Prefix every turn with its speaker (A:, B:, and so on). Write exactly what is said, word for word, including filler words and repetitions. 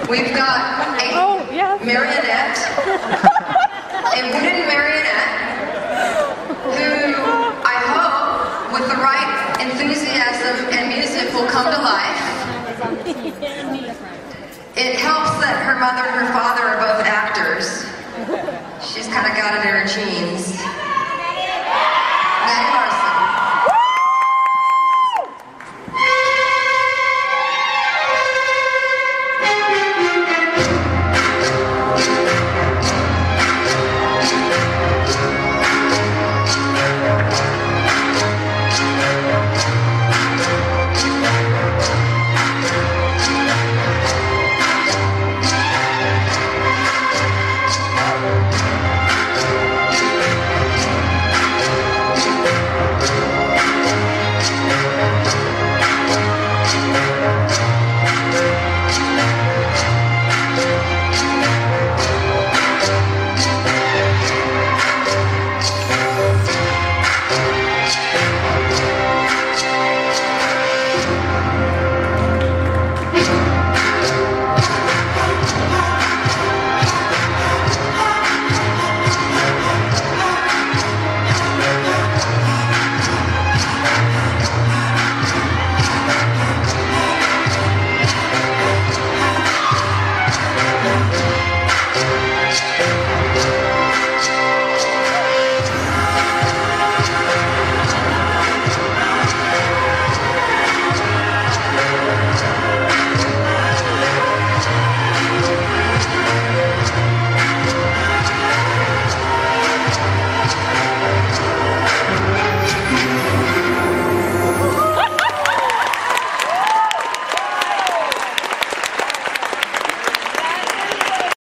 A: We've got a
B: oh, yeah.
A: marionette, a wooden marionette, who I hope, with the right enthusiasm and music, will come to life. It helps that her mother and her father are both actors. She's kind of got it in her genes.